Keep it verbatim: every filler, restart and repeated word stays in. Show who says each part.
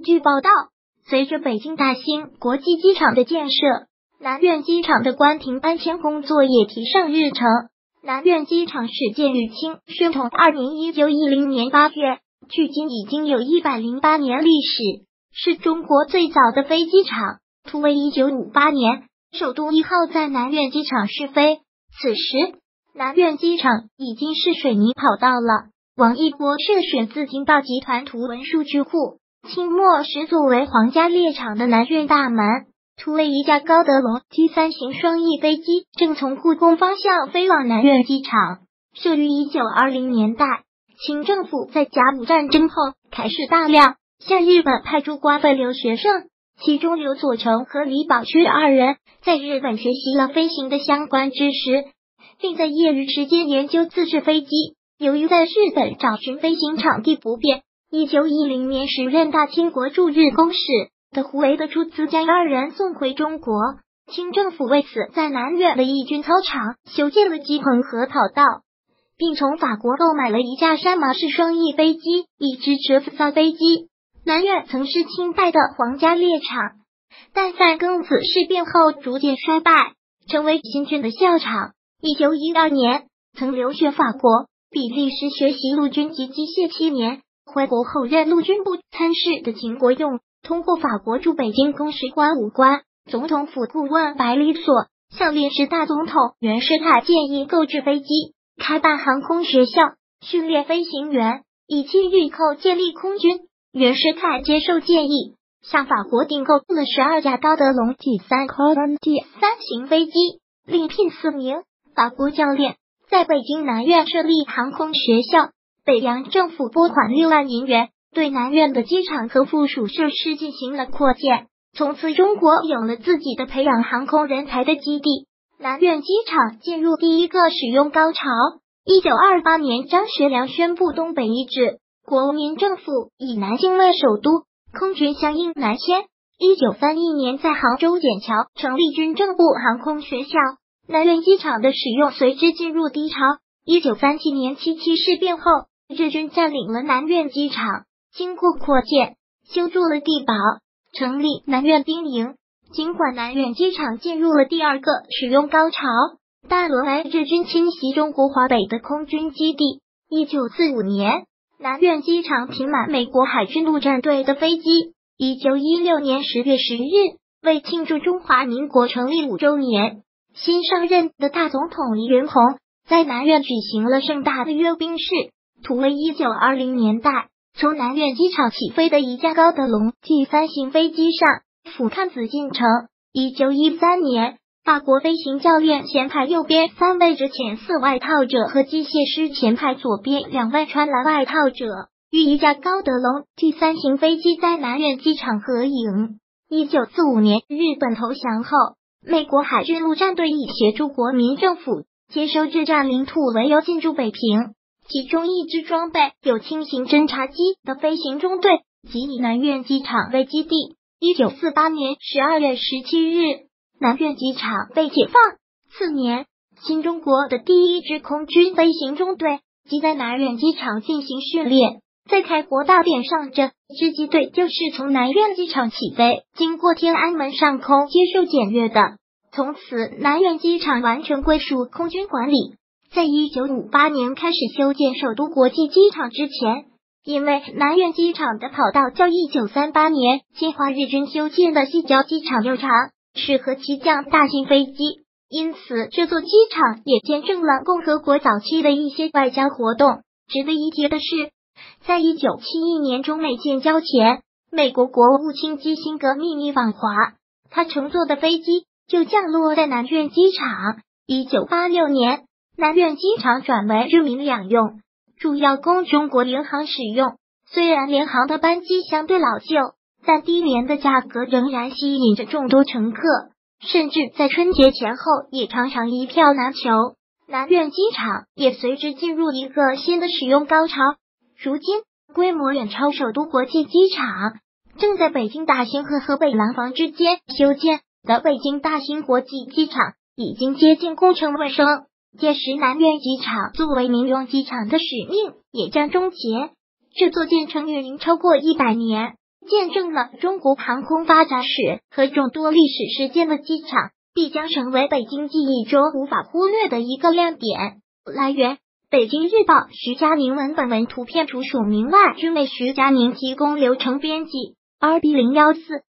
Speaker 1: 据报道，随着北京大兴国际机场的建设，南苑机场的关停搬迁工作也提上日程。南苑机场始建于清宣统二年一九一零年八月，距今已经有一百零八年历史，是中国最早的飞机场。图为一九五八年，首都一号在南苑机场试飞，此时南苑机场已经是水泥跑道了。王一博社选自京报集团图文数据库，清末时作为皇家猎场的南苑大门，图为一架高德龙 T 三 型双翼飞机正从故宫方向飞往南苑机场。设于一九二零年代，清政府在甲午战争后开始大量向日本派驻关费留学生，其中刘佐成和李宝驹二人在日本学习了飞行的相关知识，并在业余时间研究自制飞机。由于在日本找寻飞行场地不便，一九一零年时任大清国驻日公使的胡惟德出资将二人送回中国。清政府为此在南苑的义军操场修建了机棚和跑道，并从法国购买了一架山马式双翼飞机，一支折子造飞机。南苑曾是清代的皇家猎场，但在庚子事变后逐渐衰败，成为新军的校场。一九一二年曾留学法国、比利时学习陆军及机械七年，回国后任陆军部参事的秦国用通过法国驻北京公使馆武官、总统府顾问百里所向临时大总统袁世凯建议购置飞机，开办航空学校，训练飞行员，以期日后建立空军。袁世凯接受建议，向法国订购了十二架高德龙 T 三 T 三 型飞机，另聘四名法国教练，在北京南苑设立航空学校。北洋政府拨款六万银元，对南苑的机场和附属设施进行了扩建。从此，中国有了自己的培养航空人才的基地。南苑机场进入第一个使用高潮。一九二八年，张学良宣布东北易帜，国民政府以南京为首都，空军相应南迁。一九三一年，在杭州笕桥成立军政部航空学校，南苑机场的使用随之进入低潮。一九三七年七七事变后，日军占领了南苑机场，经过扩建，修筑了地堡，成立南苑兵营。尽管南苑机场进入了第二个使用高潮，但沦为日军侵袭中国华北的空军基地。一九四五年，南苑机场停满美国海军陆战队的飞机。一九一六年十月十日，为庆祝中华民国成立五周年，新上任的大总统黎元洪在南苑举行了盛大的阅兵式。图为一九二零年代从南苑机场起飞的一架高德龙 T 三 型飞机上俯瞰紫禁城。一九一三年，法国飞行教练前排右边三位之前四外套者和机械师前排左边两位穿蓝外套者与一架高德龙 T 三 型飞机在南苑机场合影。一九四五年，日本投降后，美国海军陆战队以协助国民政府接收日占领土为由进驻北平。其中一支装备有轻型侦察机的飞行中队即以南苑机场为基地。一九四八年十二月十七日，南苑机场被解放。次年，新中国的第一支空军飞行中队即在南苑机场进行训练。在开国大典上，这支机队就是从南苑机场起飞，经过天安门上空接受检阅的。从此，南苑机场完全归属空军管理。在一九五八年开始修建首都国际机场之前，因为南苑机场的跑道较一九三八年侵华日军修建的西郊机场又长，适合起降大型飞机，因此这座机场也见证了共和国早期的一些外交活动。值得一提的是，在一九七一年中美建交前，美国国务卿基辛格秘密访华，他乘坐的飞机就降落在南苑机场。一九八六年，南苑机场转为日民两用，主要供中国联航使用。虽然联航的班机相对老旧，但低廉的价格仍然吸引着众多乘客，甚至在春节前后也常常一票难求。南苑机场也随之进入一个新的使用高潮。如今，规模远超首都国际机场，正在北京大兴和河北廊坊之间修建的北京大兴国际机场已经接近工程尾声。届时，南苑机场作为民用机场的使命也将终结。这座建成运营超过一百年， 见证了中国航空发展史和众多历史事件的机场，必将成为北京记忆中无法忽略的一个亮点。来源：北京日报，徐佳宁文本文图片，主署名外，均为徐佳宁提供，流程编辑 R B 零一四。